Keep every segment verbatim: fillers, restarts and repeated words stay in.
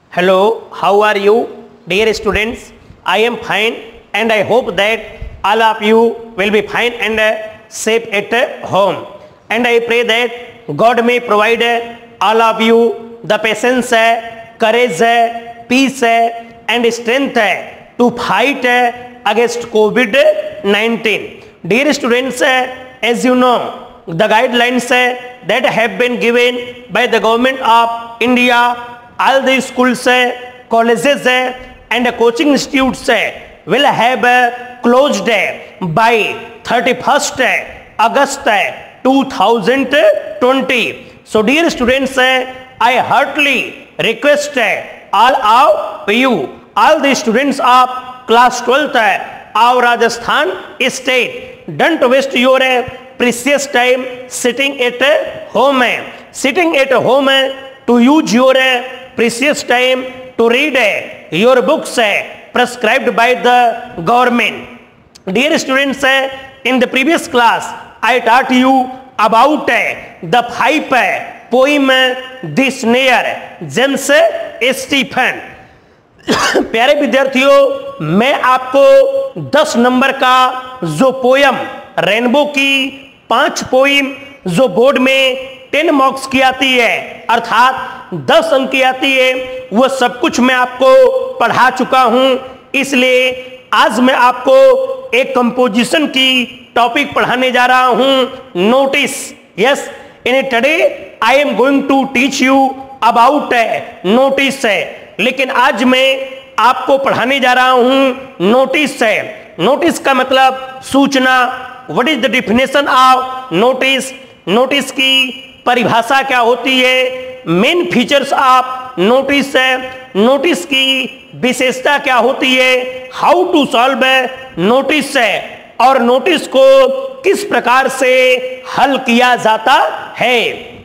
Hello, how are you, dear students? I am fine and I hope that all of you will be fine and uh, safe at uh, home. And I pray that God may provide uh, all of you the patience, uh, courage, uh, peace uh, and strength uh, to fight uh, against COVID nineteen. Dear students, uh, as you know, the guidelines uh, that have been given by the government of India, all the schools, uh, colleges uh, and uh, coaching institutes uh, will have uh, closed uh, by thirty-first August two thousand twenty. So dear students, uh, I heartily request uh, all of you, all the students of class twelfth uh, of Rajasthan state, don't waste your uh, precious time sitting at uh, home, uh, sitting at home uh, to use your uh, precious time to read uh, your books uh, prescribed by the government. Dear students, uh, in the previous class I taught you about uh, the five uh, poem uh, The Snare, James Stephen. प्यारे विद्यार्थियों, मैं आपको दस number का जो poem, rainbow की पांच poem जो बोर्ड में टेन मार्क्स की आती है, अर्थात दस अंक की आती है, वो सब कुछ मैं आपको पढ़ा चुका हूं. इसलिए आज मैं आपको एक कंपोजिशन की टॉपिक पढ़ाने जा रहा हूं, notice. Yes, in today I am going to teach you about notice. लेकिन आज मैं आपको पढ़ाने जा रहा हूं नोटिस. नोटिस का मतलब सूचना. What is the definition of notice? Notice की परिभाषा क्या होती है? Main features of notice. Notice की विशेषता क्या होती है? हाउ टू सॉल्व नोटिस, और नोटिस को किस प्रकार से हल किया जाता है.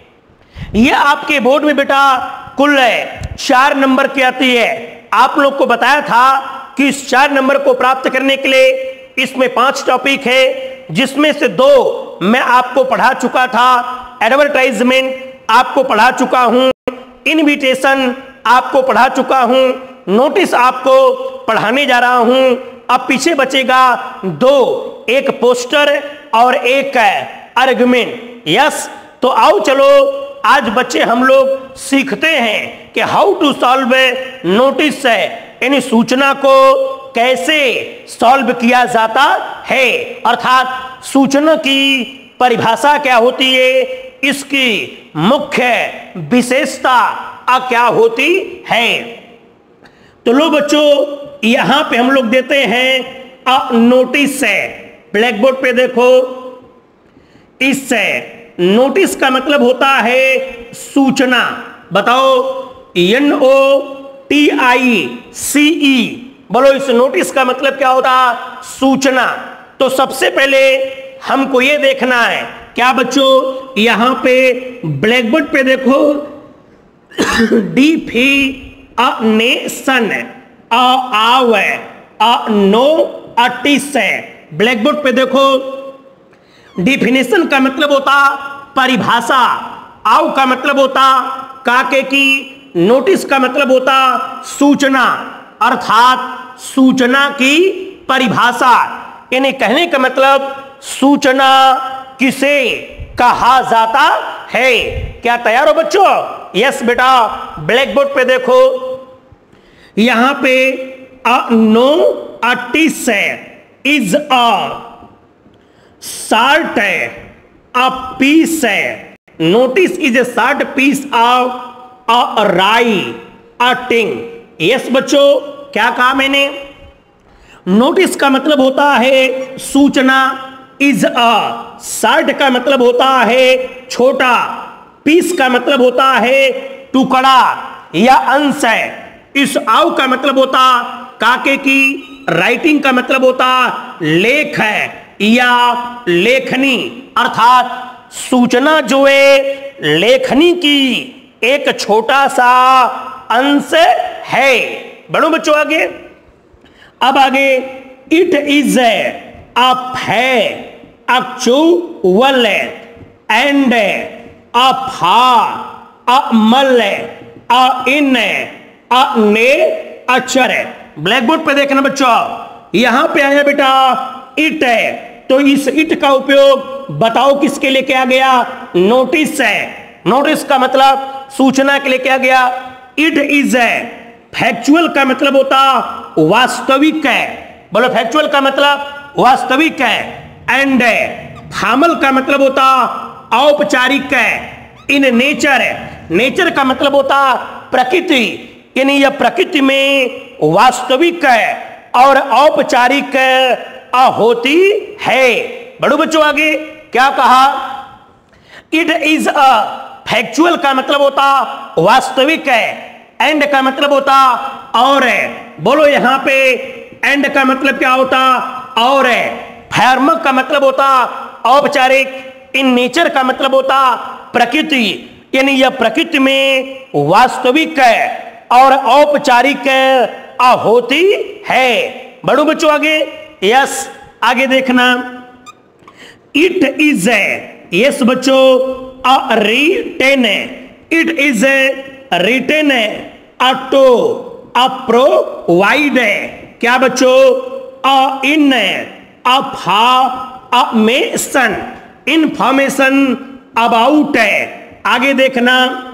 यह आपके बोर्ड में बेटा कुल चार नंबर की आती है. आप लोग को बताया था कि इस चार नंबर को प्राप्त करने के लिए इसमें पांच टॉपिक है, जिसमें से दो मैं आपको पढ़ा चुका था. एडवर्टाइजमेंट आपको पढ़ा चुका हूं, इनविटेशन आपको पढ़ा चुका हूं, नोटिस आपको पढ़ाने जा रहा हूं. अब पीछे बचेगा दो, एक पोस्टर और एक आर्गुमेंट. यस, तो आओ चलो आज बच्चे हम लोग सीखते हैं कि हाउ टू सॉल्व नोटिस, यानी सूचना को कैसे सॉल्व किया जाता है, अर्थात सूचना की परिभाषा क्या होती है, इसकी मुख्य विशेषता क्या होती है. तो लो बच्चों, यहां पे हम लोग देते हैं अ नोटिस. ब्लैक बोर्ड पे देखो, इस नोटिस का मतलब होता है सूचना. बताओ, एन ओ टी आई सी ई, बोलो इस नोटिस का मतलब क्या होता? सूचना. तो सबसे पहले हमको ये देखना है, क्या बच्चों, यहां पे ब्लैक बोर्ड पे देखो, definition, uh of, uh notice. Blackboard पे देखो, डिफिनेशन का मतलब होता परिभाषा, आव का मतलब होता काके की, नोटिस का मतलब होता सूचना, अर्थात सूचना की परिभाषा. इन्हें कहने का मतलब सूचना किसे कहा जाता है. क्या तैयार हो बच्चों? यस बेटा, ब्लैक बोर्ड पे देखो, यहां पे uh notice is a short a piece, notice is a short piece of a writing. yes बच्चों, क्या कहा मैंने? नोटिस का मतलब होता है सूचना, इज अ शॉर्ट का मतलब होता है छोटा, पीस का मतलब होता है टुकड़ा या अंश. इस आव का मतलब होता काके की, राइटिंग का मतलब होता लेख है या लेखनी, अर्थात सूचना जो है लेखनी की एक छोटा सा अंश है. बढ़ो बच्चों आगे. अब आगे, it is a factual and a formal uh in uh ने अक्षर है। ब्लैक बोर्ड पे देखना बच्चों, यहां पे आया बेटा इट है, तो इस इट का उपयोग बताओ किसके लिए किया गया? नोटिस है। नोटिस का मतलब सूचना के लिए किया गया। इट इज है फैक्चुअल का मतलब होता वास्तविक है। बोलो फैक्चुअल का मतलब वास्तविक है। एंड फॉर्मल का मतलब होता औपचारिक है। इन नेचर नेचर का मतलब होता प्रकृति, यानी यह प्रकृति में वास्तविक है और औपचारिक होती है। बड़ो बच्चों आगे क्या कहा? इट इज अ फैक्चुअल का मतलब होता वास्तविक है। एंड का मतलब होता और है। बोलो यहां पे एंड का मतलब क्या होता? और है। फॉर्मल का मतलब होता औपचारिक। इन नेचर का मतलब होता प्रकृति, यानी यह प्रकृति में वास्तविक है और औपचारिक होती है। बड़ो बच्चों आगे यस आगे देखना। इट इज ए यस बच्चों uh written, it is a written uh to uh provide, क्या बच्चों? अ इन अ फा अ मेसन इंफॉर्मेशन अबाउट है। आगे देखना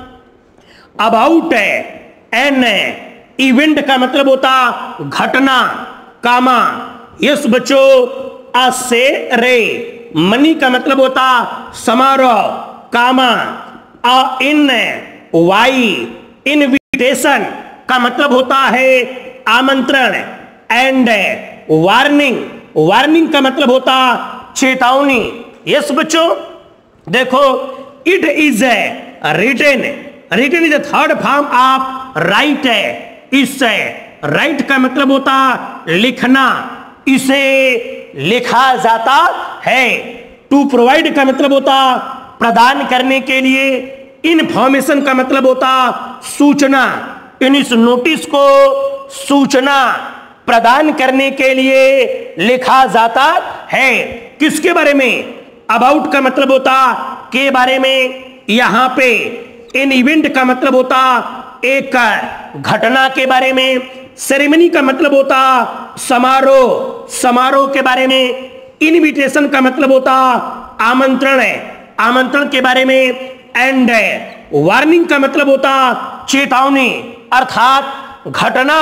अबाउट है। एन इवेंट का मतलब होता घटना, कामा यस बच्चों अ से रे मनी का मतलब होता समारोह, कामा अ इन वाई इनविटेशन का मतलब होता है आमंत्रण। एंड वार्निंग वार्निंग का मतलब होता चेतावनी। यस बच्चों देखो it is a written, written is third form of write है। इससे राइट का मतलब होता लिखना, इसे लिखा जाता है। टू प्रोवाइड का मतलब होता प्रदान करने के लिए। इनफॉर्मेशन का मतलब होता सूचना, इन इस नोटिस को सूचना प्रदान करने के लिए लिखा जाता है। किसके बारे में? अबाउट का मतलब होता के बारे में। यहां पे इन इवेंट का मतलब होता एक घटना के बारे में। सेरेमनी का मतलब होता समारोह, समारोह के बारे में। इनविटेशन का मतलब होता आमंत्रण है, आमंत्रण के बारे में। एंड वार्निंग का मतलब होता चेतावनी, अर्थात घटना,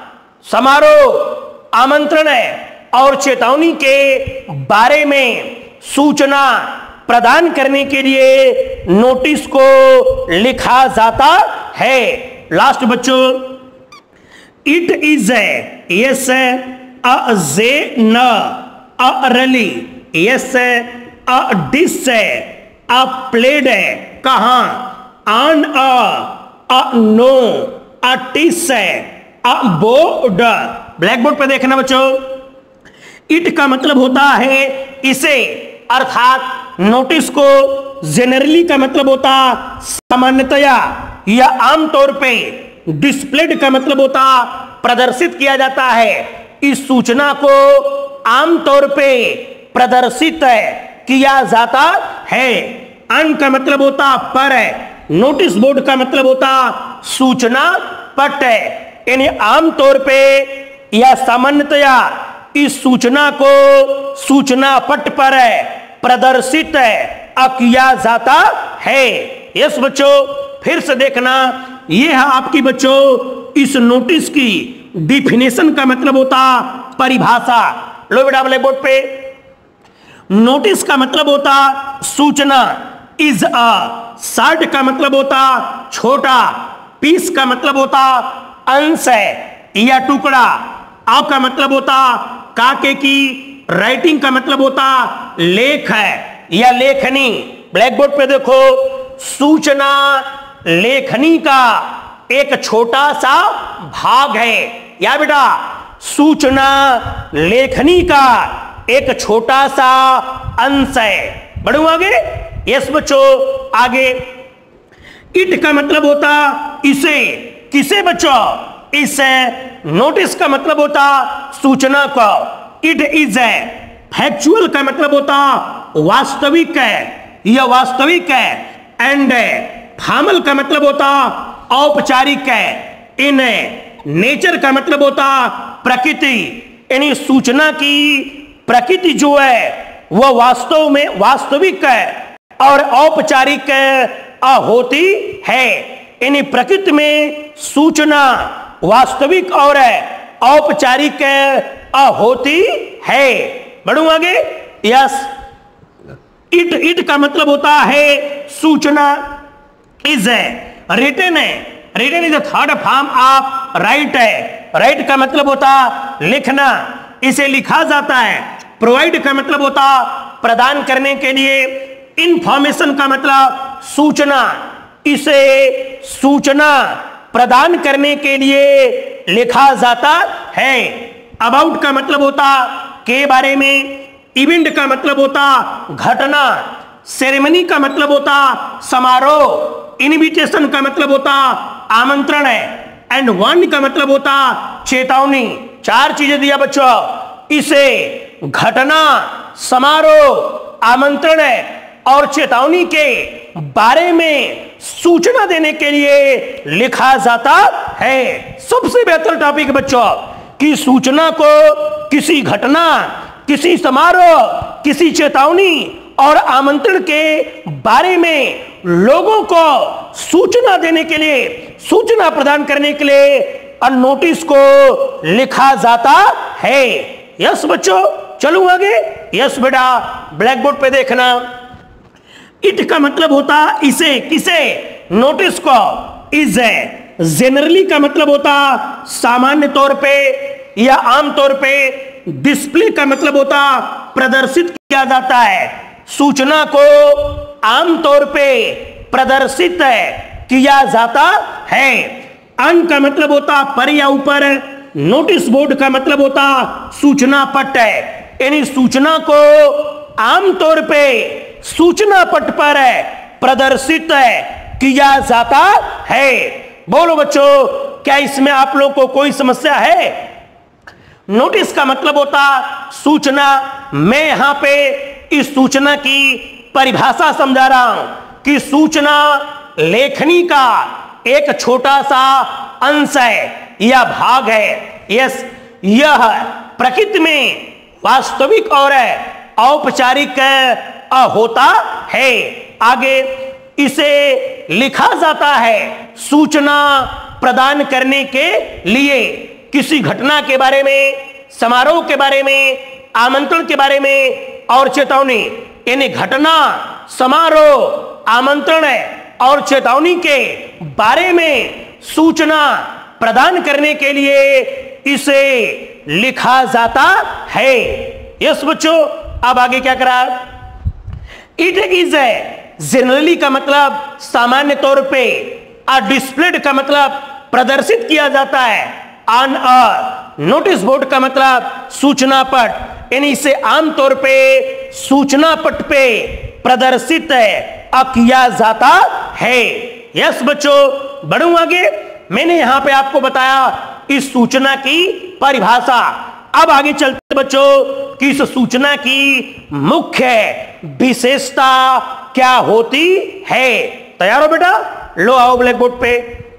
समारोह, आमंत्रण है और चेतावनी के बारे में सूचना प्रदान करने के लिए नोटिस को लिखा जाता है। लास्ट बच्चों it is a yes uh generally, yes uh displayed है, कहां? On uh uh no a TISS uh board. Blackboard पे देखना बच्चों। इट का मतलब होता है इसे, अर्थात नोटिस को। जेनरली का मतलब होता सामान्यतया या आमतौर पे। डिस्प्लेड का मतलब होता प्रदर्शित किया जाता है। इस सूचना को आमतौर पे प्रदर्शित किया जाता है। अन का मतलब होता पर है। नोटिस बोर्ड का मतलब होता सूचना पट है, यानी आमतौर पे या सामान्यतया इस सूचना को सूचना पट पर है प्रदर्शित किया जाता है। यस बच्चों फिर से देखना, यह है आपकी बच्चों इस नोटिस की डिफिनेशन का मतलब होता परिभाषा। लो बेटा ब्लैक बोर्ड पे। नोटिस का मतलब होता सूचना। इज अ शॉर्ट का मतलब होता छोटा। पीस का मतलब होता अंश है या टुकड़ा। आ का मतलब होता काके की। राइटिंग का मतलब होता लेख है या लेखनी। ब्लैक बोर्ड पे देखो, सूचना लेखनी का एक छोटा सा भाग है। या बेटा सूचना लेखनी का एक छोटा सा अंश है। बढ़ू आगे। यस बच्चों आगे। इट का मतलब होता इसे। किसे बच्चों? इसे। नोटिस का मतलब होता सूचना को। इट इज ए फैक्चुअल का मतलब होता वास्तविक है, यह वास्तविक है। एंड फॉर्मल का मतलब होता औपचारिक है। इन नेचर का मतलब होता प्रकृति, यानी सूचना की प्रकृति जो है वह वास्तव में वास्तविक है और औपचारिक होती है। यानी प्रकृति में सूचना वास्तविक और औपचारिक होती है। बढ़ूं आगे। यस, इट इट का मतलब होता है सूचना। इज है रिटन है, written is the third form of write है। राइट का मतलब होता लिखना, इसे लिखा जाता है। प्रोवाइड का मतलब होता प्रदान करने के लिए। इंफॉर्मेशन का मतलब सूचना, इसे सूचना प्रदान करने के लिए लिखा जाता है। अबाउट का मतलब होता के बारे में। इवेंट का मतलब होता घटना। सेरेमनी का मतलब होता समारोह। इनविटेशन का मतलब होता आमंत्रण है। एंड वार्निंग का मतलब होता चेतावनी। चार चीजें दिया बच्चों, इसे घटना, समारोह, आमंत्रण है और चेतावनी के बारे में सूचना देने के लिए लिखा जाता है। सबसे बेहतर टॉपिक बच्चों कि सूचना को किसी घटना, किसी समारोह, किसी चेतावनी और आमंत्रण के बारे में लोगों को सूचना देने के लिए, सूचना प्रदान करने के लिए नोटिस को लिखा जाता है। यस बच्चों, चलूं आगे। यस बेटा, ब्लैक बोर्ड पे देखना। इट का मतलब होता इसे, किसे, नोटिस को। इज है जेनरली का मतलब होता सामान्य तौर पे या आम तौर पे। डिस्प्ले का मतलब होता प्रदर्शित किया जाता है। सूचना को आमतौर पे प्रदर्शित किया जाता है। अन का मतलब होता पर या ऊपर। नोटिस बोर्ड का मतलब होता सूचना पट है, यानी सूचना को आमतौर पे सूचना पट पर प्रदर्शित किया जाता है। बोलो बच्चों, क्या इसमें आप लोग को कोई समस्या है? नोटिस का मतलब होता सूचना। मैं यहां पे इस सूचना की परिभाषा समझा रहा हूं कि सूचना लेखनी का एक छोटा सा अंश है या भाग है। यस, यह प्रकृति में वास्तविक और औपचारिक होता है। आगे, इसे लिखा जाता है सूचना प्रदान करने के लिए। किसी घटना के बारे में, समारोह के बारे में, आमंत्रण के बारे में और चेतावनी, यानी घटना, समारोह, आमंत्रण और चेतावनी के बारे में सूचना प्रदान करने के लिए इसे लिखा जाता है। यस बच्चों, अब आगे क्या करा? इट इज जनरली का मतलब सामान्य तौर पे। आ डिस्प्लेड का मतलब प्रदर्शित किया जाता है। ऑन अ नोटिस बोर्ड का मतलब सूचना पट, यानी इसे आमतौर पे सूचना पट पे प्रदर्शित किया जाता है। यस बच्चों, बढ़ूं आगे। मैंने यहां पे आपको बताया इस सूचना की परिभाषा। अब आगे चलते बच्चों कि इस सूचना की मुख्य विशेषता क्या होती है। तैयार हो बेटा? लो आओ ब्लैक बोर्ड पे।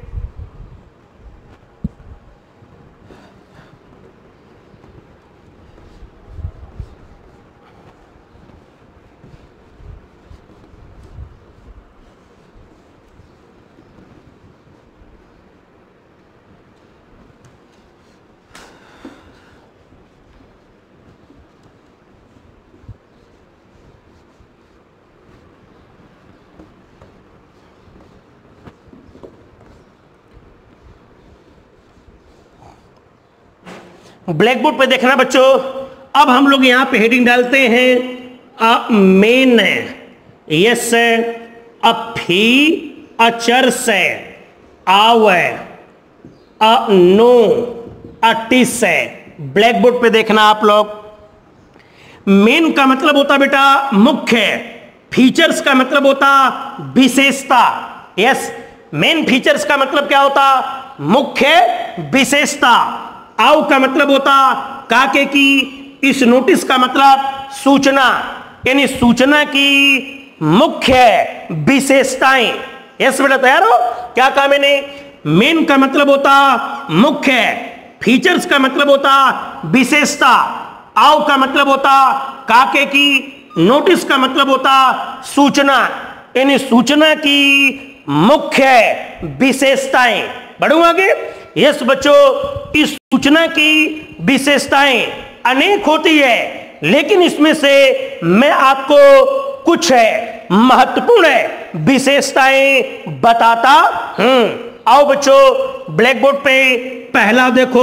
ब्लैक बोर्ड पे देखना बच्चों। अब हम लोग यहां पे हेडिंग डालते हैं uh main, yes, uh features, of, uh no, a TISS. Blackboard पे देखना आप लोग। मेन का मतलब होता बेटा मुख्य। फीचर्स का मतलब होता विशेषता। यस, मेन फीचर्स का मतलब क्या होता? मुख्य विशेषता। आव का मतलब होता काके की। इस नोटिस का मतलब सूचना, यानी सूचना की मुख्य विशेषताएं। यस बेटा, तैयार हो? क्या कहा मैंने? मेन का मतलब होता मुख्य, फीचर्स का मतलब होता विशेषता, आओ का मतलब होता काके की, नोटिस का मतलब होता सूचना। इन सूचना की मुख्य विशेषताएं, बढ़ूं आगे। यस बच्चों, इस सूचना की विशेषताएं अनेक होती है, लेकिन इसमें से मैं आपको कुछ है महत्वपूर्ण विशेषताएं बताता हूं। आओ बच्चों, ब्लैक बोर्ड पे पहला देखो,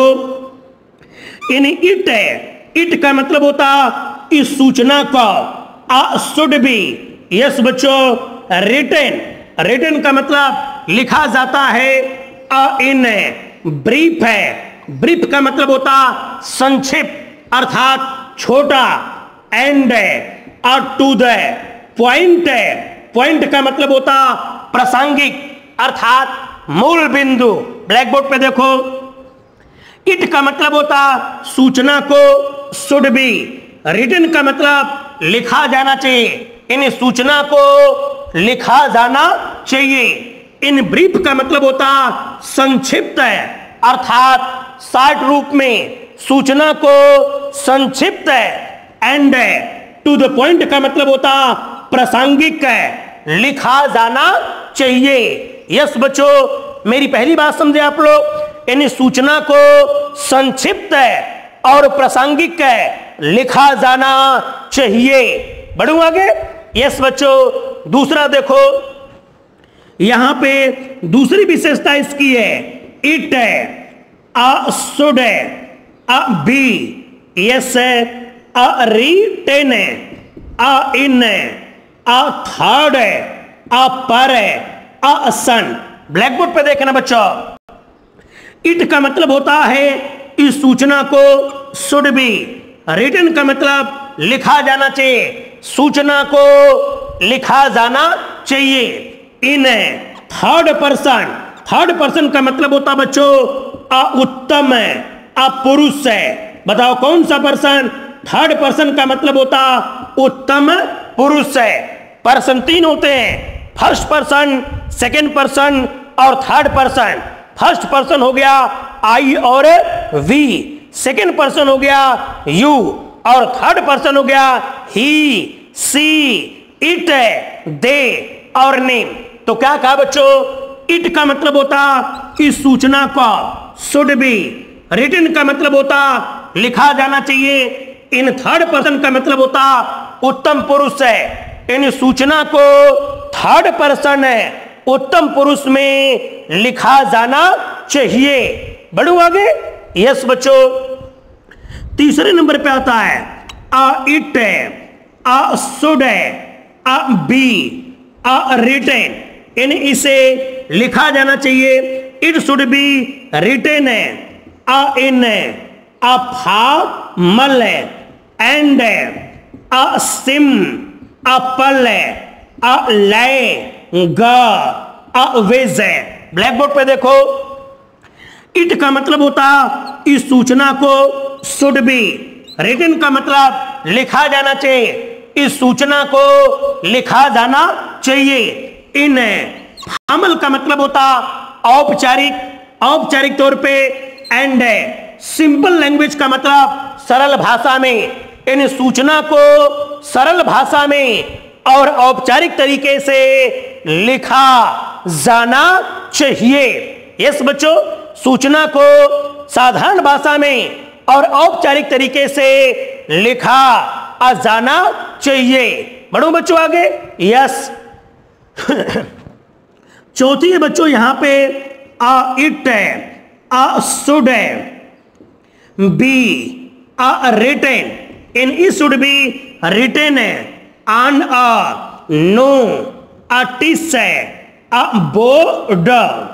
इन इट है, इट का मतलब होता इस सूचना को, आ शुड बी, यस बच्चों, रिटन, रिटन का मतलब लिखा जाता है, अ इन, ब्रीफ है, ब्रीफ का मतलब होता संक्षिप्त अर्थात छोटा, and uh to the point, point का मतलब होता प्रासंगिक अर्थात मूल बिंदु। ब्लैक बोर्ड पे देखो, इट का मतलब होता सूचना को शुड बी, रिटन का मतलब लिखा जाना चाहिए, इन सूचना को लिखा जाना चाहिए। इन ब्रीफ का मतलब होता संक्षिप्त है अर्थात शार्ट रूप में, सूचना को संक्षिप्त है, एंड टू द पॉइंट का मतलब होता प्रासंगिक है, लिखा जाना चाहिए। यस बच्चों, मेरी पहली बात समझे आप लोग, इन सूचना को संक्षिप्त है और प्रासंगिक है, लिखा जाना चाहिए। बढ़ूं आगे। यस बच्चों, दूसरा देखो, यहां पे दूसरी विशेषता इसकी है, इट है, अ शुड है, अ बी, यस है, अ रिटेन है, अ इन है, अ थर्ड है, अ पर है, अ सन। ब्लैक बोर्ड पे देखना बच्चों, इट का मतलब होता है इस सूचना को शुड बी, रिटन का मतलब लिखा जाना चाहिए, सूचना को लिखा जाना चाहिए। In third person, third person का मतलब होता बच्चों अ उत्तम है, अ पुरुष है। बताओ कौन सा पर्सन? थर्ड पर्सन का मतलब होता उत्तम पुरुष है। पर्सन तीन होते हैं, फर्स्ट पर्सन, सेकंड पर्सन और थर्ड पर्सन। फर्स्ट पर्सन हो गया आई और वी, सेकंड पर्सन हो गया यू और थर्ड पर्सन हो गया ही, सी, इट, दे और नेम। तो क्या कहा बच्चों? इट का मतलब होता इस सूचना को, शुड बी, रिटन का मतलब होता लिखा जाना चाहिए, इन थर्ड पर्सन का मतलब होता उत्तम पुरुष है। इन सूचना को थर्ड पर्सन है उत्तम पुरुष में लिखा जाना चाहिए। बढ़ू आगे। यस बच्चों, तीसरे नंबर पे आता है अ इट है, अ शुड है, अ बी, अ रिटेन। इन इसे लिखा जाना चाहिए, इट शुड बी रिटेन है, अ इन है, अ फा मल है, एंड है, अ सिम, अ पल है, uh language है। ब्लैक बोर्ड पे देखो, इट का मतलब होता इस सूचना को शुड बी, रिटन का मतलब लिखा जाना चाहिए, इस सूचना को लिखा जाना चाहिए। इन फॉर्मल का मतलब होता औपचारिक, औपचारिक तौर पे, एंड सिंपल लैंग्वेज का मतलब सरल भाषा में। इन सूचना को सरल भाषा में और औपचारिक तरीके से लिखा जाना चाहिए। यस बच्चों, सूचना को साधारण भाषा में और औपचारिक तरीके से लिखा जाना चाहिए। बढ़ो बच्चों आगे। यस चौथी है बच्चों यहां पे अ इट है, अ शुड है, be, uh written. In it should be written है, on uh no, a TISS है, अ बोर्ड।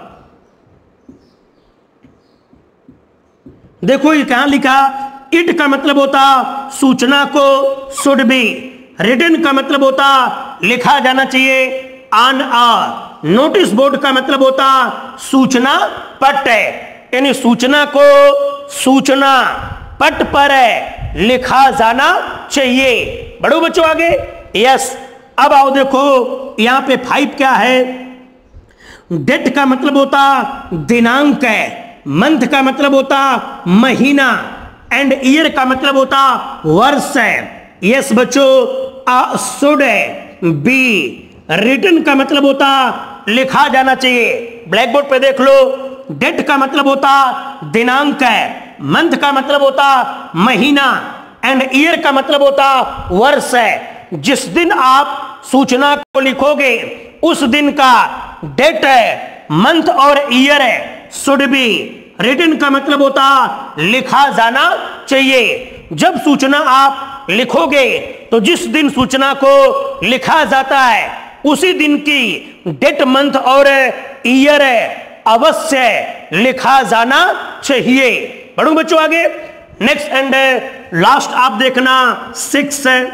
देखो ये कहां लिखा, इट का मतलब होता सूचना को शुड बी, रिटन का मतलब होता लिखा जाना चाहिए, ऑन अ नोटिस बोर्ड का मतलब होता सूचना पट है, यानी सूचना को सूचना पट पर है लिखा जाना चाहिए। बढ़ो बच्चों आगे। यस, अब आओ देखो यहां पे फाइव क्या है, डेट का मतलब होता दिनांक है, मंथ का मतलब होता महीना, एंड ईयर का मतलब होता वर्ष है। यस बच्चों, अ शुड बी रिटन का मतलब होता लिखा जाना चाहिए। ब्लैक बोर्ड पे देख लो, डेट का मतलब होता दिनांक है, मंथ का मतलब होता महीना, एंड ईयर का मतलब होता वर्ष है। जिस दिन आप सूचना को लिखोगे उस दिन का डेट है, मंथ और ईयर है। शुड बी रिटन का मतलब होता लिखा जाना चाहिए। जब सूचना आप लिखोगे तो जिस दिन सूचना को लिखा जाता है उसी दिन की डेट, मंथ और ईयर अवश्य लिखा जाना चाहिए। बढ़ू बच्चों आगे। नेक्स्ट एंड लास्ट आप देखना सिक्स है।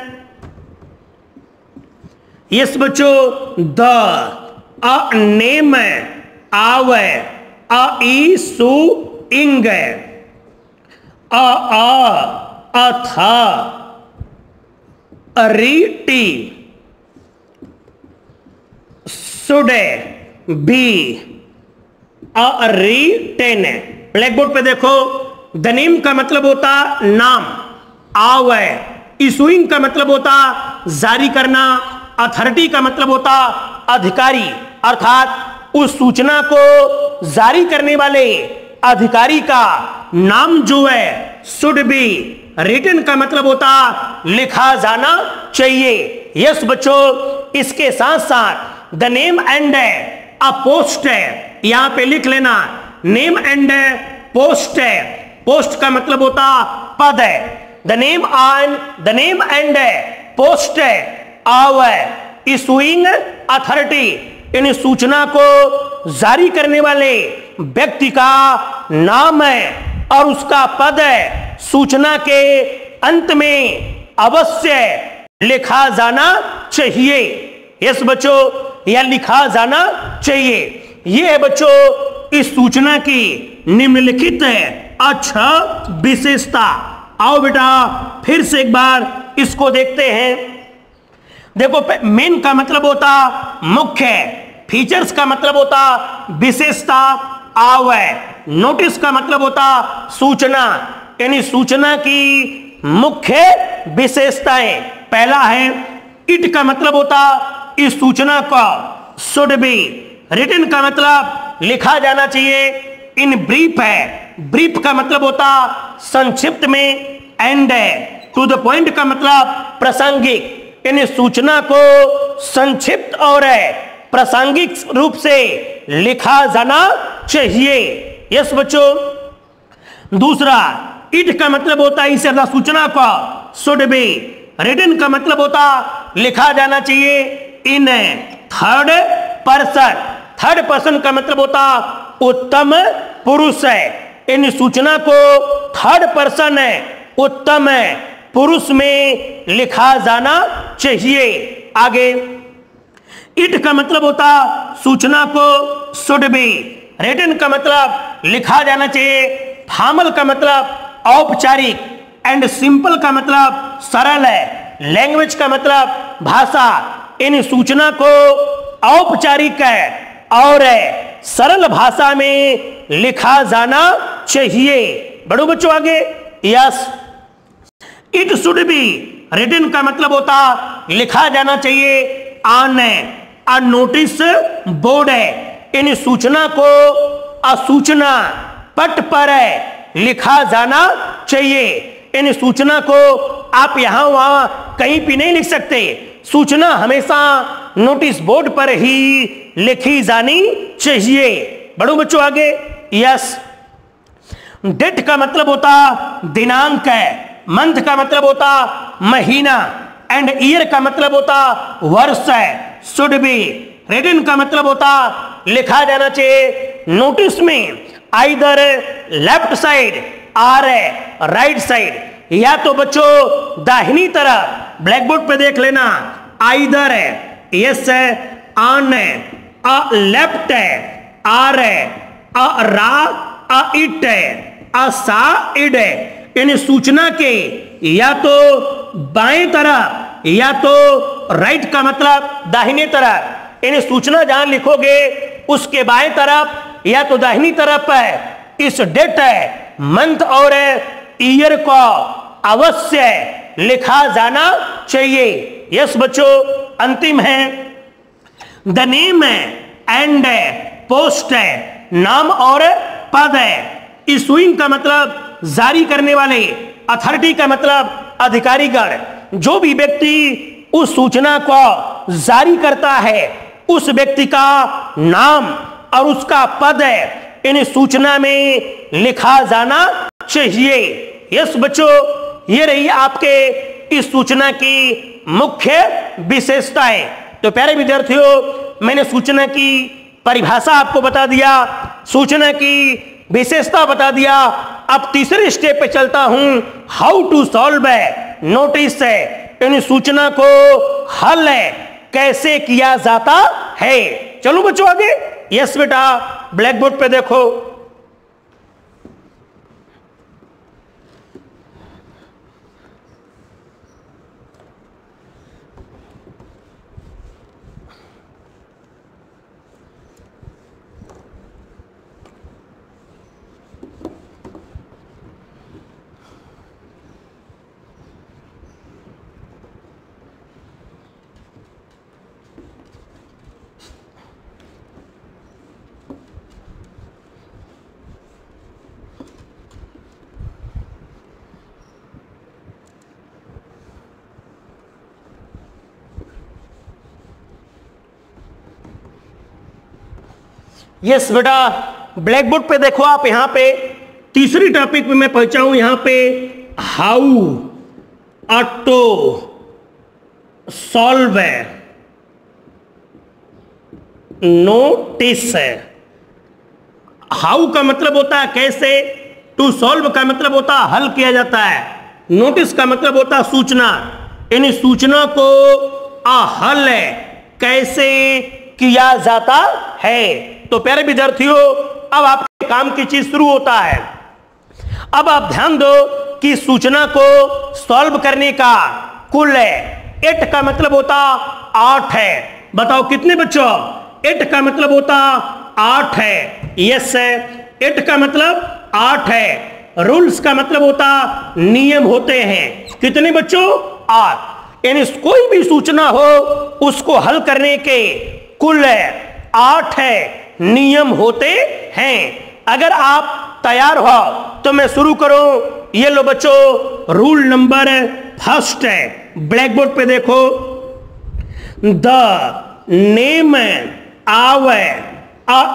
यस बच्चों, द अ नेम आव अ ई सु इंग uh uh authority should be uh written. Blackboard पे देखो, द नेम का मतलब होता नाम, आव इशुइंग का मतलब होता जारी करना, अथॉरिटी का मतलब होता अधिकारी, अर्थात उस सूचना को जारी करने वाले अधिकारी का नाम जो है शुड बी रिटन का मतलब होता लिखा जाना चाहिए। यस बच्चों, इसके साथ साथ the name and uh post है, यहां पे लिख लेना नेम एंड पोस्ट है। पोस्ट का मतलब होता पद है। The name and the name and post of issuing authority, इन सूचना को जारी करने वाले व्यक्ति का नाम है और उसका पद है, सूचना के अंत में अवश्य लिखा जाना चाहिए। यस बच्चों, यह लिखा जाना चाहिए। यह है बच्चों इस सूचना की निम्नलिखित है अच्छा विशेषता। आओ बेटा फिर से एक बार इसको देखते हैं। देखो, मेन का मतलब होता मुख्य, फीचर्स का मतलब होता विशेषता, आव नोटिस का मतलब होता सूचना, यानी सूचना की मुख्य विशेषताएं। पहला है इट का मतलब होता इस सूचना का, शुड बी रिटन का मतलब लिखा जाना चाहिए, इन ब्रीफ है, ब्रीफ का मतलब होता संक्षिप्त में, एंड टू द पॉइंट का मतलब प्रासंगिक, इन सूचना को संक्षिप्त और प्रासंगिक रूप से लिखा जाना चाहिए। यस बच्चों। दूसरा, इट का मतलब होता है इस सूचना का, शुड बी रिटन का मतलब होता लिखा जाना चाहिए, in third person, third person का मतलब होता उत्तम पुरुष है, इन सूचना को थर्ड पर्सन है उत्तम है पुरुष में लिखा जाना चाहिए। आगे, इट का मतलब होता सूचना को शुड बी, रिटन का मतलब लिखा जाना चाहिए, फॉर्मल का मतलब औपचारिक, एंड सिंपल का मतलब सरल है, लैंग्वेज का मतलब भाषा, इन सूचना को औपचारिक है और सरल भाषा में लिखा जाना चाहिए। बढ़ो बच्चों आगे। Yes, it should be written का मतलब होता लिखा जाना चाहिए, ऑन अ नोटिस बोर्ड है, इन सूचना को असूचना पट पर लिखा जाना चाहिए, इन सूचना को आप यहां वहां कहीं भी नहीं लिख सकते, सूचना हमेशा नोटिस बोर्ड पर ही लिखी जानी चाहिए। बढ़ो बच्चों आगे। यस, डेट का मतलब होता दिनांक है, मंथ का मतलब होता महीना, एंड ईयर का मतलब होता वर्ष है। शुड बी रिटन का मतलब होता लिखा जाना चाहिए, नोटिस में आइदर लेफ्ट साइड और राइट साइड, या तो बच्चों दाहिनी तरफ, ब्लैक बोर्ड पे देख लेना, either yes on uh left or uh रा अ इट अ सा इड, इन सूचना के या तो बाएं तरफ या तो राइट का मतलब दाहिने तरफ, इन सूचना जहां लिखोगे उसके बाएं तरफ या तो दाहिनी तरफ है इस डेट है, मंथ और ईयर को अवश्य लिखा जाना चाहिए। यस बच्चों, अंतिम है द नेम एंड पोस्ट है, नाम और पद है। इशुइंग का मतलब जारी करने वाले, अथॉरिटी का मतलब अधिकारीगण। जो भी व्यक्ति उस सूचना को जारी करता है उस व्यक्ति का नाम और उसका पद है इन सूचना में लिखा जाना चाहिए। यस बच्चों, ये रही आपके इस सूचना की मुख्य विशेषताएं। तो प्यारे विद्यार्थियों, मैंने सूचना की परिभाषा आपको बता दिया, सूचना की विशेषता बता दिया। अब तीसरे स्टेप पे चलता हूं, हाउ टू सॉल्व है नोटिस है, इन सूचना को हल है कैसे किया जाता है। चलो बच्चों आगे। यस बेटा, ब्लैक बोर्ड पे देखो। यस बेटा, ब्लैक बोर्ड पे देखो आप। यहां पे तीसरी टॉपिक पे मैं पहुंचा हूं। यहां पे हाउ ऑटो सॉल्व है नोटिस है। हाउ का मतलब होता है कैसे, टू सॉल्व का मतलब होता है हल किया जाता है, नोटिस का मतलब होता है सूचना। इन सूचना को आ हल है कैसे किया जाता है। तो प्यारे विद्यार्थियों, अब आपके काम की चीज शुरू होता है। अब आप ध्यान दो कि सूचना को सॉल्व करने का कुल है एट का मतलब होता आठ है। बताओ कितने बच्चों? एट का मतलब होता आठ है। यस है, एट का मतलब आठ है। रूल्स का मतलब होता नियम होते हैं। कितने बच्चों? आठ। यानी कोई भी सूचना हो उसको हल करने के कुल आठ है नियम होते हैं। अगर आप तैयार हो तो मैं शुरू करूं। ये लो बच्चों, रूल नंबर फर्स्ट है, ब्लैक बोर्ड पे देखो। The name of uh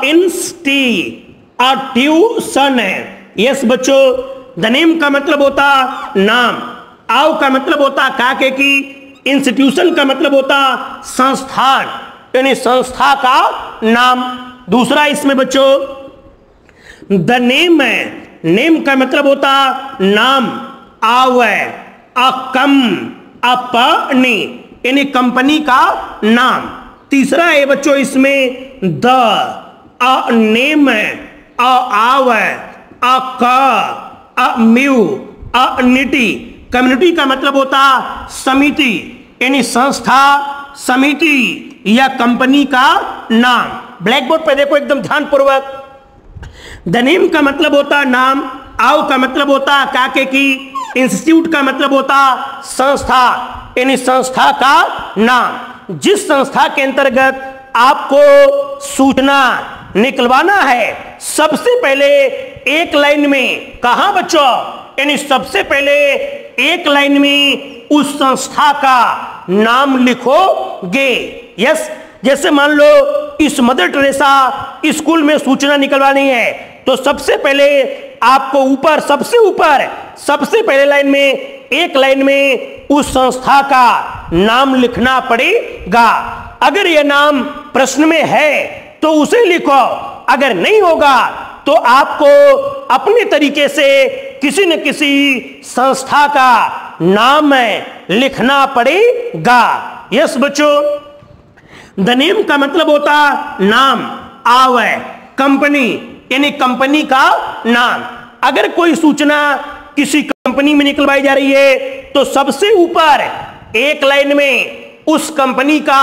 institution है। यस बच्चों, द नेम का मतलब होता नाम, आव का मतलब होता काके की, इंस्टीट्यूशन का मतलब होता संस्थान, यानी संस्था का नाम। दूसरा इसमें बच्चों द नेम है, नेम का मतलब होता नाम, आव अ कम अपनी, यानी कंपनी का नाम। तीसरा है बच्चों इसमें the a name a of uh community, community का मतलब होता समिति, यानी संस्था, समिति या कंपनी का नाम। ब्लैक बोर्ड पे देखो एकदम ध्यान पूर्वक। द नेम का मतलब होता नाम, आव का मतलब होता काके की, इंस्टीट्यूट का मतलब होता संस्था, यानी संस्था का नाम। जिस संस्था के अंतर्गत आपको सूचना निकलवाना है सबसे पहले एक लाइन में, कहा बच्चों? यानी सबसे पहले एक लाइन में उस संस्था का नाम लिखोगे। यस, जैसे मान लो इस मदर टेरेसा स्कूल में सूचना निकलवानी है तो सबसे पहले आपको ऊपर, सबसे ऊपर, सबसे पहले लाइन में, एक लाइन में उस संस्था का नाम लिखना पड़ेगा। अगर यह नाम प्रश्न में है तो उसे लिखो, अगर नहीं होगा तो आपको अपने तरीके से किसी न किसी संस्था का नाम लिखना पड़ेगा। यस बच्चों, द नेम का मतलब होता नाम, आव कंपनी, यानी कंपनी का नाम। अगर कोई सूचना किसी कंपनी में निकलवाई जा रही है तो सबसे ऊपर एक लाइन में उस कंपनी का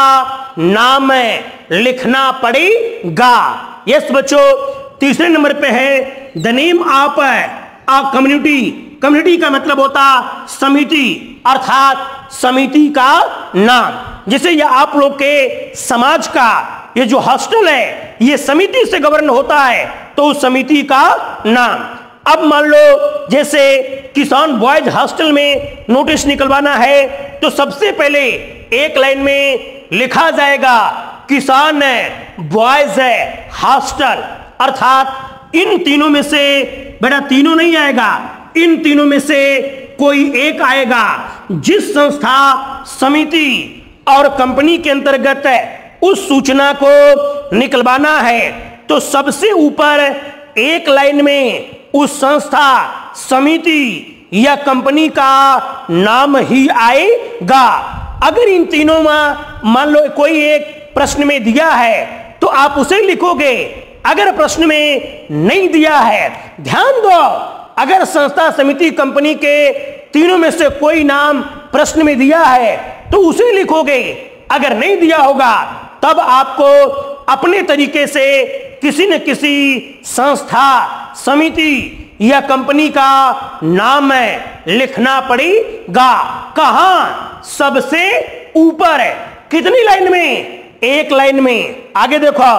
नाम लिखना पड़ेगा। यस बच्चों, तीसरे नंबर पे है the name of uh community. Community का मतलब होता समिति, अर्थात समिति का नाम। जैसे ये आप लोग के समाज का ये जो हॉस्टल है ये समिति से गवर्न होता है, तो उस समिति का नाम। अब मान लो जैसे किसान बॉयज हॉस्टल में नोटिस निकलवाना है, तो सबसे पहले एक लाइन में लिखा जाएगा किसान बॉयज हॉस्टल, अर्थात इन तीनों में से, बेटा तीनों नहीं आएगा, इन तीनों में से कोई एक आएगा। जिस संस्था, समिति और कंपनी के अंतर्गत उस सूचना को निकलवाना है, तो सबसे ऊपर एक लाइन में उस संस्था, समिति या कंपनी का नाम ही आएगा। अगर इन तीनों में मान लो कोई एक प्रश्न में दिया है तो आप उसे लिखोगे, अगर प्रश्न में नहीं दिया है, ध्यान दो, अगर संस्था, समिति, कंपनी के तीनों में से कोई नाम प्रश्न में दिया है तो उसे लिखोगे, अगर नहीं दिया होगा तब आपको अपने तरीके से किसी न किसी संस्था, समिति या कंपनी का नाम लिखना पड़ेगा। कहां? सबसे ऊपर। कितनी लाइन में? एक लाइन में। आगे देखो,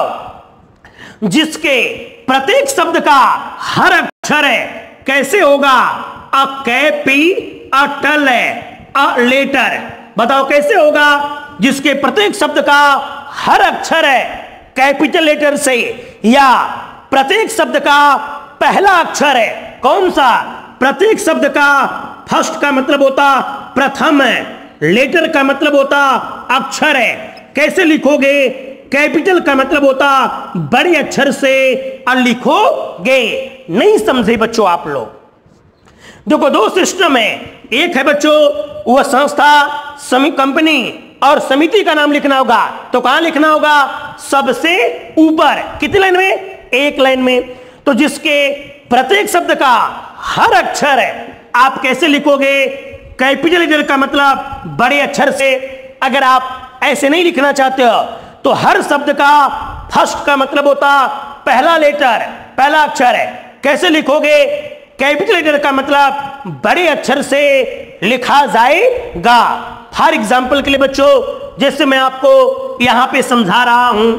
जिसके प्रत्येक शब्द का हर अक्षर कैसे होगा? Uh capital uh letter. बताओ कैसे होगा? जिसके प्रत्येक शब्द का हर अक्षर है कैपिटल लेटर से, या प्रत्येक शब्द का पहला अक्षर है कौन सा? प्रत्येक शब्द का फर्स्ट का मतलब होता प्रथम है, लेटर का मतलब होता अक्षर है। कैसे लिखोगे? कैपिटल का मतलब होता बड़े अक्षर से और लिखोगे। नहीं समझे बच्चों आप लोग? देखो दो सिस्टम है, एक है बच्चों वह संस्था, समी कंपनी और समिति का नाम लिखना होगा, तो कहां लिखना होगा? सबसे ऊपर। कितनी लाइन में? एक लाइन में। तो जिसके प्रत्येक शब्द का हर अक्षर है आप कैसे लिखोगे? कैपिटल लेटर का मतलब बड़े अक्षर से। अगर आप ऐसे नहीं लिखना चाहते हो तो हर शब्द का फर्स्ट का मतलब होता पहला लेटर, पहला अक्षर है। कैसे लिखोगे? कैपिटल लेटर का मतलब बड़े अक्षर से लिखा जाएगा। फॉर एग्जाम्पल के लिए बच्चों, जैसे मैं आपको यहां पे समझा रहा हूं,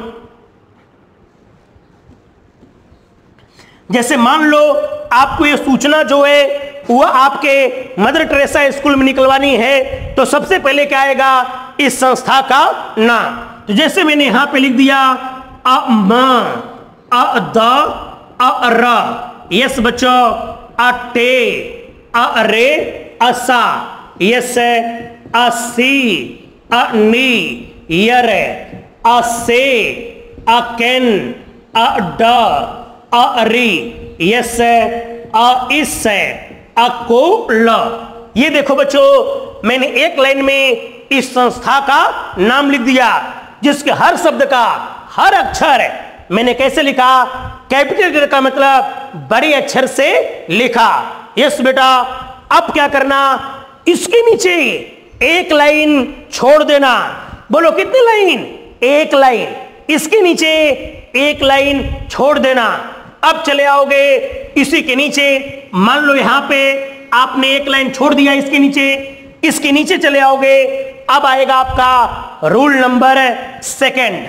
जैसे मान लो आपको यह सूचना जो है वह आपके मदर टेरेसा स्कूल में निकलवानी है, तो सबसे पहले क्या आएगा? इस संस्था का नाम। तो जैसे मैंने यहां पे लिख दिया अ म अ द अ र। यस बच्चों, अ टे अ रे अ सा। यस, अ सी अ नी यर अ से अ केन अ ड अ री। यस, अ इस अ को ल। ये देखो बच्चों, मैंने एक लाइन में इस संस्था का नाम लिख दिया, जिसके हर शब्द का हर अक्षर मैंने कैसे लिखा? कैपिटल लेटर का मतलब बड़े अक्षर से लिखा। यस बेटा, अब क्या करना? इसके नीचे एक लाइन छोड़ देना। बोलो कितनी लाइन? एक लाइन। इसके नीचे एक लाइन छोड़ देना। अब चले आओगे इसी के नीचे, मान लो यहां पे आपने एक लाइन छोड़ दिया इसके नीचे, इसके नीचे चले आओगे, अब आएगा आपका रूल नंबर सेकंड।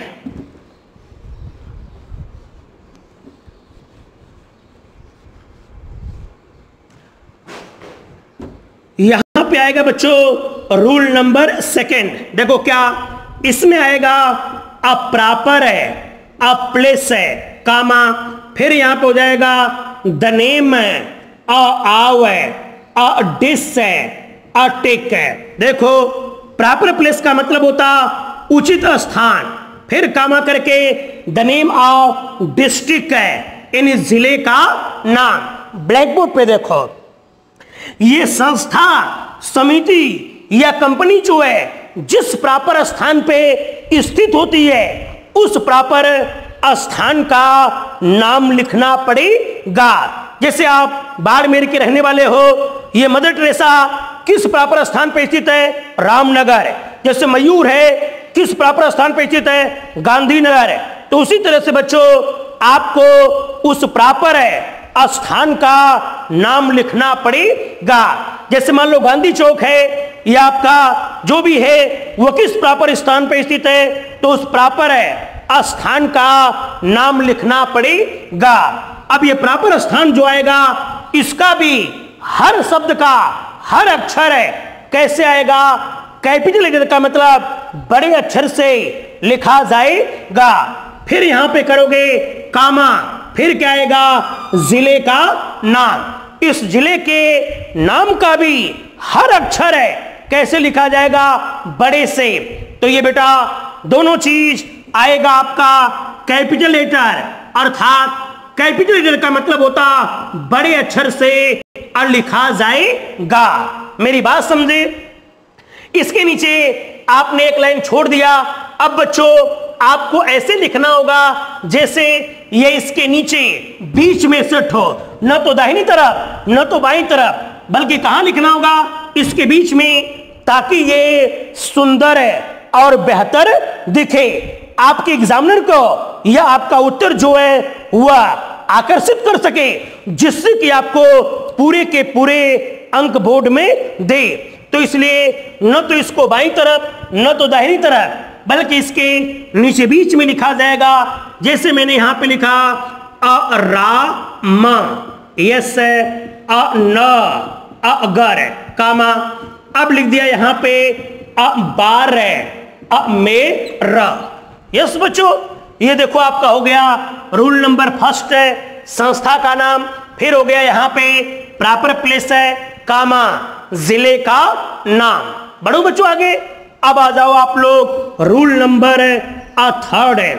यहां पे आएगा बच्चों रूल नंबर सेकंड। देखो क्या इसमें आएगा? अ प्रॉपर है, अ प्लेस है, कामा, फिर यहां पे हो जाएगा द नेम है, अ आव है, अ डिस है, अ टेक है। देखो प्रॉपर प्लेस का मतलब होता उचित स्थान, फिर कामा करके द नेम ऑफ डिस्ट्रिक्ट है, यानी जिले का नाम। ब्लैक बोर्ड पे देखो, ये संस्था, समिति या कंपनी जो है जिस प्रॉपर स्थान पे स्थित होती है उस प्रॉपर स्थान का नाम लिखना पड़ेगा। जैसे आप बाड़मेर के रहने वाले हो, ये मदर टेरेसा किस प्रॉपर स्थान पे स्थित है? रामनगर। जैसे मयूर है किस प्रॉपर स्थान पर स्थित है? गांधीनगर। तो उसी तरह से बच्चों आपको उस प्रॉपर स्थान का नाम लिखना पड़ेगा। जैसे मान लो गांधी चौक है, या आपका जो भी है वो किस प्रॉपर स्थान पर स्थित है, तो उस प्रॉपर स्थान का नाम लिखना पड़ेगा। अब ये प्रॉपर स्थान जो आएगा इसका भी हर शब्द का हर अक्षर है कैसे आएगा? कैपिटल लेटर का मतलब बड़े अक्षर से लिखा जाएगा। फिर यहां पे करोगे कामा, फिर क्या आएगा? जिले का नाम। इस जिले के नाम का भी हर अक्षर है कैसे लिखा जाएगा? बड़े से। तो ये बेटा दोनों चीज आएगा आपका कैपिटल लेटर, अर्थात कैपिटल लेटर का मतलब होता बड़े अक्षर से और लिखा जाएगा। मेरी बात समझे? इसके नीचे आपने एक लाइन छोड़ दिया। अब बच्चों आपको ऐसे लिखना होगा जैसे ये इसके नीचे बीच में सेट हो, न तो दाहिनी तरफ न तो बाईं तरफ, बल्कि कहां लिखना होगा? इसके बीच में, ताकि ये सुंदर और बेहतर दिखे। आपके एग्जामिनर को यह आपका उत्तर जो है वह आकर्षित कर सके, जिससे कि आपको पूरे के पूरे अंक बोर्ड में दे। तो इसलिए न तो इसको बाईं तरफ न तो दाहिनी तरफ, बल्कि इसके नीचे बीच में लिखा जाएगा। जैसे मैंने यहां पे लिखा अ रा म, यस अ न अगर कामा। अब लिख दिया यहां पे अ बार अ में र। यस बच्चों, ये देखो आपका हो गया रूल नंबर फर्स्ट है, संस्था का नाम। फिर हो गया यहां पे प्रॉपर प्लेस है, कामा जिले का नाम। बढ़ो बच्चों आगे। अब आ जाओ आप लोग रूल नंबर थर्ड है।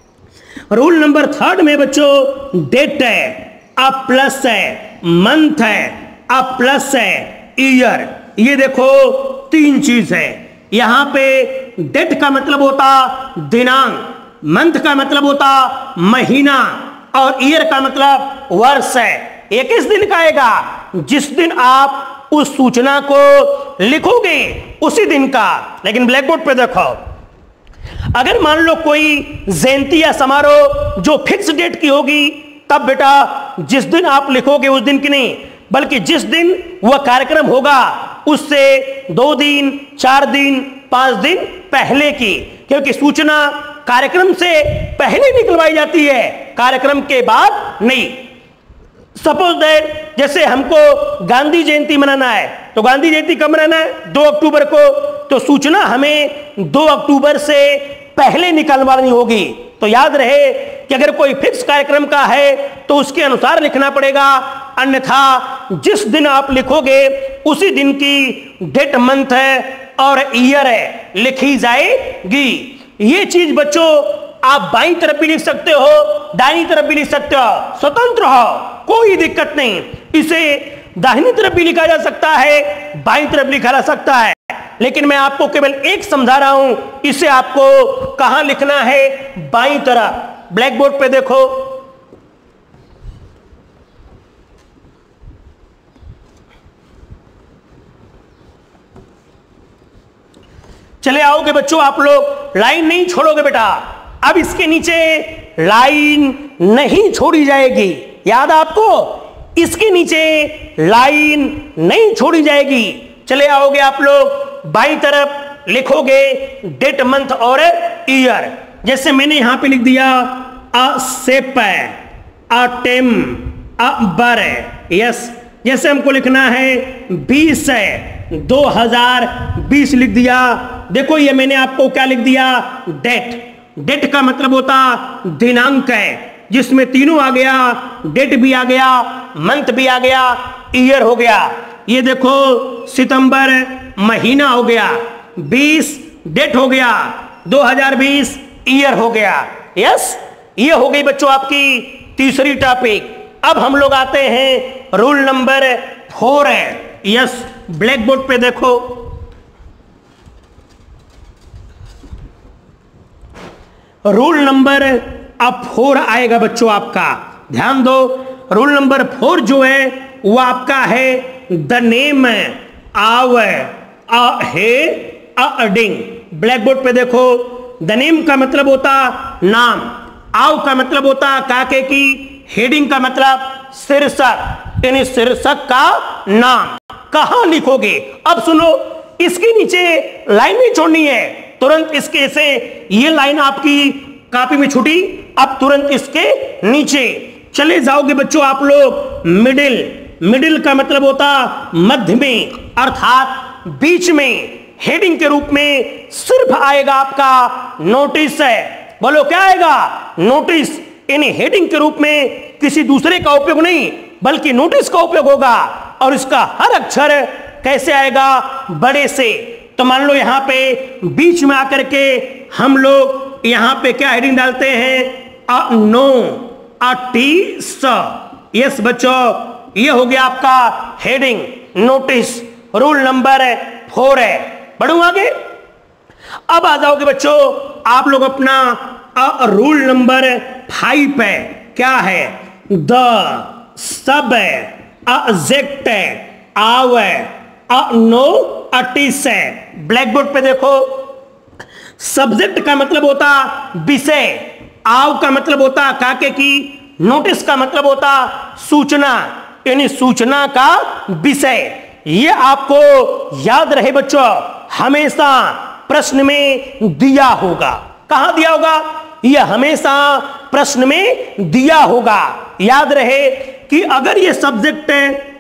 रूल नंबर थर्ड में बच्चों डेट है, अ प्लस है, मंथ है, अ प्लस है, ईयर। ये देखो तीन चीज है। यहां पे डेट का मतलब होता दिनांक, मंथ का मतलब होता महीना, और ईयर का मतलब वर्ष है। ये किस दिन का आएगा? जिस दिन आप उस सूचना को लिखोगे उसी दिन का। लेकिन ब्लैक बोर्ड पे देखो, अगर मान लो कोई जयंती या समारोह जो फिक्स डेट की होगी, तब बेटा जिस दिन आप लिखोगे उस दिन की नहीं, बल्कि जिस दिन वह कार्यक्रम होगा उससे दो दिन, चार दिन, पांच दिन पहले की। क्योंकि सूचना कार्यक्रम से पहले निकलवाई जाती है, कार्यक्रम के बाद नहीं। सपोज दैट जैसे हमको गांधी जयंती मनाना है, तो गांधी जयंती कब मनाना है? दो अक्टूबर को। तो सूचना हमें दो अक्टूबर से पहले निकलवानी होगी। तो याद रहे कि अगर कोई फिक्स कार्यक्रम का है तो उसके अनुसार लिखना पड़ेगा, अन्यथा जिस दिन आप लिखोगे उसी दिन की डेट, मंथ है और ईयर है लिखी जाएगी। ये चीज बच्चों आप बाईं तरफ भी लिख सकते हो, दाहिनी तरफ भी लिख सकते हो, स्वतंत्र हो, कोई दिक्कत नहीं। इसे दाहिनी तरफ भी लिखा जा सकता है, बाईं तरफ लिखा जा सकता है, लेकिन मैं आपको केवल एक समझा रहा हूं, इसे आपको कहां लिखना है? बाईं तरफ। ब्लैक बोर्ड पे देखो, चले आओगे बच्चों आप लोग, लाइन नहीं छोड़ोगे बेटा। अब इसके नीचे लाइन नहीं छोड़ी जाएगी, याद आपको, इसके नीचे लाइन नहीं छोड़ी जाएगी। चले आओगे आप लोग बाईं तरफ, लिखोगे डेट, मंथ और ईयर। जैसे मैंने यहां पे लिख दिया अ सेप, अ टेम, अ बर, यस। जैसे हमको लिखना है बीस है, दो हजार बीस लिख दिया। देखो ये मैंने आपको क्या लिख दिया? डेट। डेट का मतलब होता दिनांक है, जिसमें तीनों आ गया, डेट भी आ गया, मंथ भी आ गया, ईयर हो गया। ये देखो सितंबर महीना हो गया, बीस डेट हो गया, दो हजार बीस ईयर हो गया। यस, ये हो गई बच्चों आपकी तीसरी टॉपिक। अब हम लोग आते हैं रूल नंबर फोर है। यस, ब्लैक बोर्ड पे देखो, रूल नंबर अब फोर आएगा बच्चों आपका, ध्यान दो। रूल नंबर फोर जो है वो आपका है द नेम आव अ हे अ डिंग। ब्लैक बोर्ड पे देखो, द नेम का मतलब होता नाम, आव का मतलब होता काके की, हेडिंग का मतलब शीर्षक, यानी शीर्षक का नाम कहां लिखोगे। अब सुनो, इसके नीचे लाइन नहीं छोड़नी है, तुरंत इसके से ये लाइन आपकी कॉपी में छूटी, अब तुरंत इसके नीचे चले जाओगे बच्चों आप लोग मिडिल। मिडिल का मतलब होता मध्य में, अर्थात बीच में। हेडिंग के रूप में सिर्फ आएगा आपका नोटिस है। बोलो क्या आएगा? नोटिस। यानी हेडिंग के रूप में किसी दूसरे का उपयोग नहीं, बल्कि नोटिस का उपयोग होगा। और इसका हर अक्षर कैसे आएगा? बड़े से। तो मान लो यहां पे बीच में आकर के हम लोग यहां पे क्या हेडिंग डालते हैं? अ नो अ टी स। यस बच्चों, ये हो गया आपका heading notice. Rule number four है। बढ़ू आगे। अब आ जाओगे बच्चों आप लोग अपना अ रूल नंबर फाइव है। क्या है? द, सब, अजेक्ट, आव, अ नो, अटिस है। ब्लैक बोर्ड पे देखो, सब्जेक्ट का मतलब होता विषय, आव का मतलब होता काके की, नोटिस का मतलब होता सूचना, यानी सूचना का विषय। ये आपको याद रहे बच्चों, हमेशा प्रश्न में दिया होगा। कहां दिया होगा? यह हमेशा प्रश्न में दिया होगा। याद रहे कि अगर ये सब्जेक्ट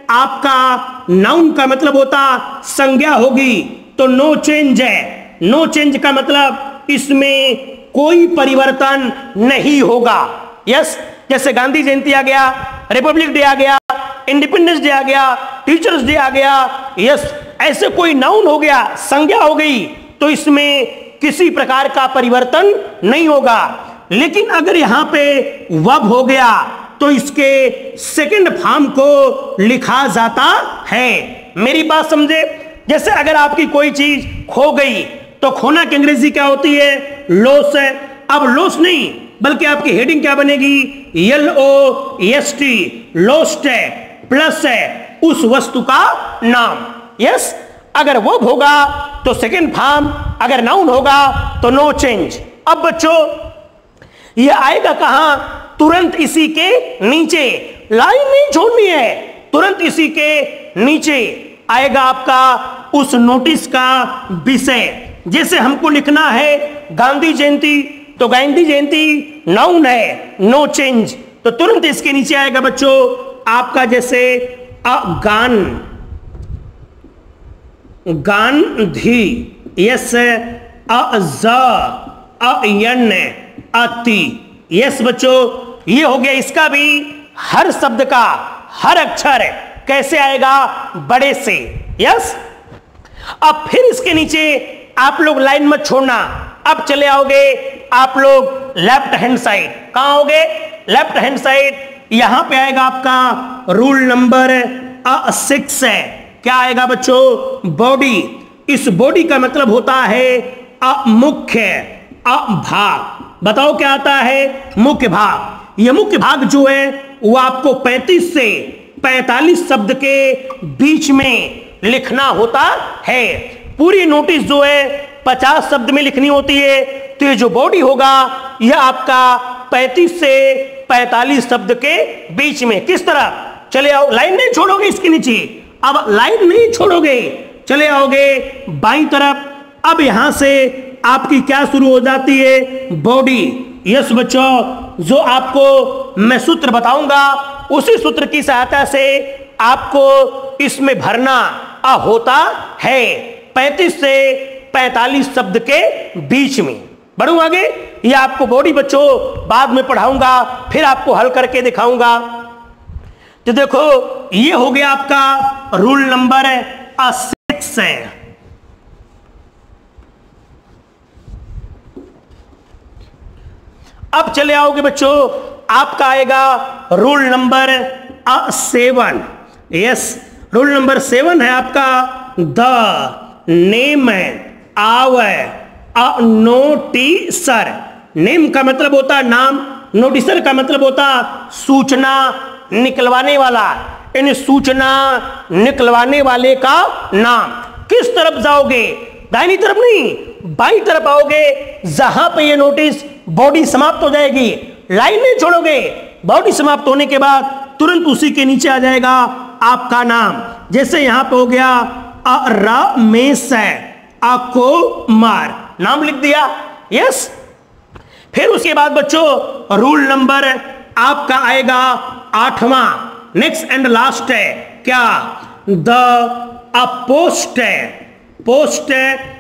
आपका नाउन का मतलब होता संज्ञा होगी तो नो चेंज है। नो चेंज का मतलब इसमें कोई परिवर्तन नहीं होगा। यस, जैसे गांधी जयंती आ गया, रिपब्लिक डे आ गया, इंडिपेंडेंस डे आ गया, टीचर्स डे आ गया। यस, ऐसे कोई नाउन हो गया, संज्ञा हो गई, तो इसमें किसी प्रकार का परिवर्तन नहीं होगा। लेकिन अगर यहां पे वर्ब हो गया तो इसके सेकंड फॉर्म को लिखा जाता है। मेरी बात समझे? जैसे अगर आपकी कोई चीज खो गई तो खोना की अंग्रेजी क्या होती है? लॉस है। अब लॉस नहीं, बल्कि आपकी हेडिंग क्या बनेगी? L O S T, lost है, प्लस है उस वस्तु का नाम। यस, अगर वो होगा तो सेकंड फॉर्म, अगर नाउन होगा तो नो चेंज। अब बच्चों ये आएगा कहां? तुरंत इसी के नीचे। लाइन नहीं छोड़नी है, तुरंत इसी के नीचे आएगा आपका उस नोटिस का विषय। जैसे हमको लिखना है गांधी जयंती, तो गांधी जयंती नाउन है, नो चेंज, तो तुरंत इसके नीचे आएगा बच्चों आपका जैसे अ गान, गांधी। यस, अ ज, अ यन, अति। यस बच्चों, ये हो गया इसका भी हर शब्द का हर अक्षर कैसे आएगा? बड़े से। यस, अब फिर इसके नीचे आप लोग लाइन मत छोड़ना। अब चले आओगे आप लोग लेफ्ट हैंड साइड। कहां आओगे? Left hand side. यहां पे आएगा आपका रूल नंबर अ सिक्स है। क्या आएगा बच्चों? बॉडी। इस बॉडी का मतलब होता है अ मुख्य, अ भाग। बताओ क्या आता है? मुख्य भाग। यह मुख्य भाग जो है वो आपको पैंतीस से पैंतालीस शब्द के बीच में लिखना होता है। पूरी नोटिस जो है पचास शब्द में लिखनी होती है, तो ये जो बॉडी होगा यह आपका पैंतीस से पैंतालीस शब्द के बीच में। किस तरह? चले आओ, लाइन नहीं छोड़ोगे इसके नीचे। अब लाइन नहीं छोड़ोगे, चले आओगे बाईं तरफ। अब यहां से आपकी क्या शुरू हो जाती है? बॉडी। यस बच्चों, जो आपको मैं सूत्र बताऊंगा उसी सूत्र की सहायता से आपको इसमें भरना आ होता है पैंतीस से पैंतालीस शब्द के बीच में। बढ़ूं आगे। ये आपको बॉडी बच्चों बाद में पढ़ाऊंगा, फिर आपको हल करके दिखाऊंगा। तो देखो ये हो गया आपका रूल नंबर सिक्स है। अब चले आओगे बच्चों, आपका आएगा rule number seven. Yes, rule number seven है आपका द नेम आव अ नोटिसर। नेम का मतलब होता है नाम, नोटिसर का मतलब होता सूचना निकलवाने वाला, इन सूचना निकलवाने वाले का नाम। किस तरफ जाओगे? दाहिनी तरफ नहीं, बाई तरफ आओगे, जहां पे ये नोटिस बॉडी समाप्त हो जाएगी, लाइन नहीं छोड़ोगे, बॉडी समाप्त होने के बाद तुरंत उसी के नीचे आ जाएगा आपका नाम। जैसे यहां पे हो गया रमेश अकुमार, नाम लिख दिया, यस। फिर उसके बाद बच्चों रूल नंबर आपका आएगा आठवां, नेक्स्ट एंड लास्ट है क्या, द अपोस्ट पोस्ट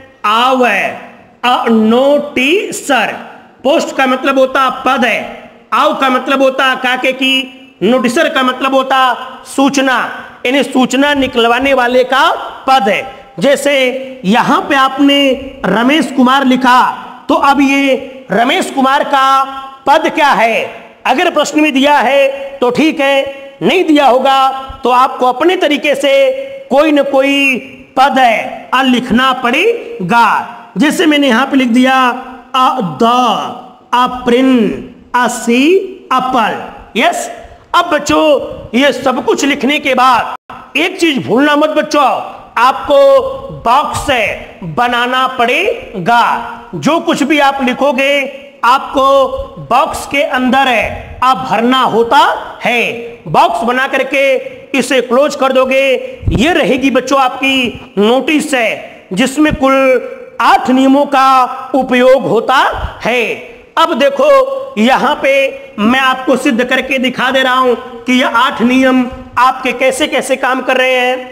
आवे अ नोटिसर। पोस्ट का मतलब होता पद है, आव का मतलब होता काके की, नोटिसर का मतलब होता सूचना, यानी सूचना निकलवाने वाले का पद है। जैसे यहां पे आपने रमेश कुमार लिखा, तो अब ये रमेश कुमार का पद क्या है, अगर प्रश्न में दिया है तो ठीक है, नहीं दिया होगा तो आपको अपने तरीके से कोई न कोई पद है आ लिखना पड़ेगा। जैसे मैंने यहां पे लिख दिया uh the uh principal, yes. अब बच्चों ये सब कुछ लिखने के बाद एक चीज भूलना मत बच्चों, आपको बॉक्स बनाना पड़ेगा। जो कुछ भी आप लिखोगे आपको बॉक्स के अंदर है आप भरना होता है। बॉक्स बना करके इसे क्लोज कर दोगे, ये रहेगी बच्चों आपकी नोटिस है, जिसमें कुल आठ नियमों का उपयोग होता है। अब देखो यहां पे मैं आपको सिद्ध करके दिखा दे रहा हूं कि ये आठ नियम आपके कैसे कैसे काम कर रहे हैं।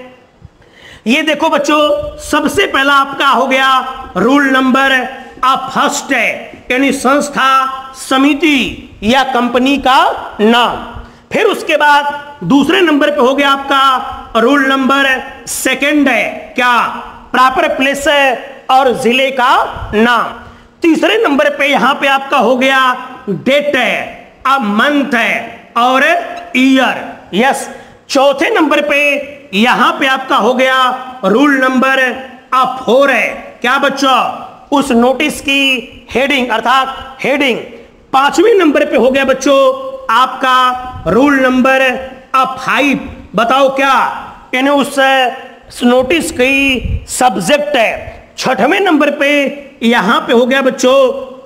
ये देखो बच्चों, सबसे पहला आपका हो गया रूल नंबर आ फर्स्ट है, यानी संस्था, समिति या कंपनी का नाम। फिर उसके बाद दूसरे नंबर पे हो गया आपका रूल नंबर सेकंड है क्या, प्रॉपर प्लेस और जिले का नाम। तीसरे नंबर पे यहां पे आपका हो गया डेट है, अब मंथ है और ईयर, यस। चौथे नंबर पे यहां पे आपका हो गया रूल नंबर अब फोर है क्या बच्चों, उस नोटिस की हेडिंग अर्थात हेडिंग। पांचवें नंबर पे हो गया बच्चों आपका रूल नंबर अब फाइव, बताओ क्या, यानी उस नोटिस की सब्जेक्ट है। छठवें नंबर पे यहां पे हो गया बच्चों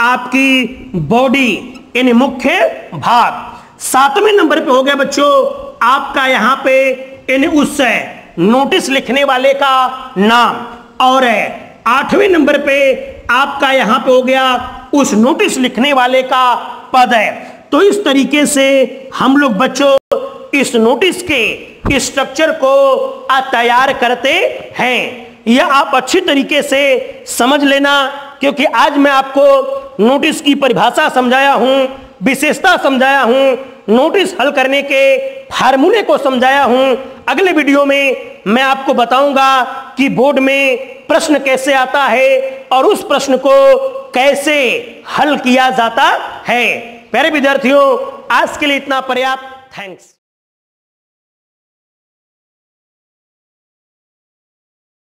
आपकी बॉडी, यानी मुख्य भाग। सातवें नंबर पे हो गया बच्चों आपका यहां पे यानी उस नोटिस लिखने वाले का नाम, और आठवें नंबर पे आपका यहां पे हो गया उस नोटिस लिखने वाले का पद है। तो इस तरीके से हम लोग बच्चों इस नोटिस के स्ट्रक्चर को तैयार करते हैं। यह आप अच्छी तरीके से समझ लेना, क्योंकि आज मैं आपको नोटिस की परिभाषा समझाया हूं, विशेषता समझाया हूं, नोटिस हल करने के फार्मूले को समझाया हूं। अगले वीडियो में मैं आपको बताऊंगा कि बोर्ड में प्रश्न कैसे आता है और उस प्रश्न को कैसे हल किया जाता है। प्यारे विद्यार्थियों, आज के लिए इतना पर्याप्त। थैंक्स।